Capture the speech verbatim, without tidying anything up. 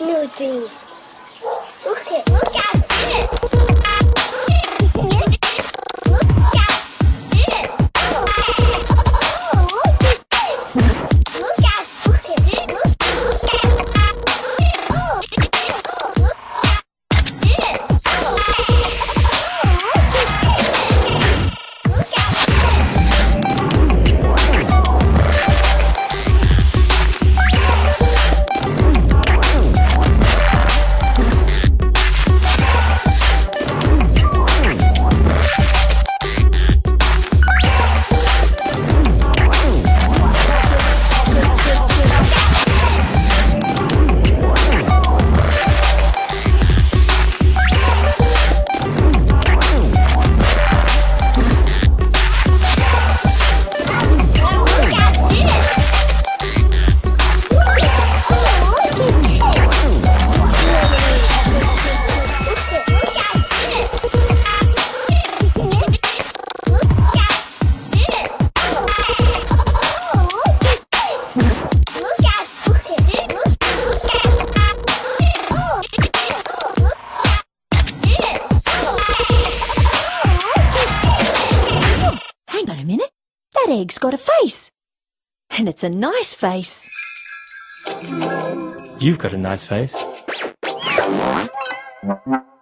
new thing. Look at, look at this. Look at this. Oh, look at this. Look at, look at this. Look, look at, oh, look at this. Look at Hang on a minute. That egg's got a face. And it's a nice face. You've got a nice face.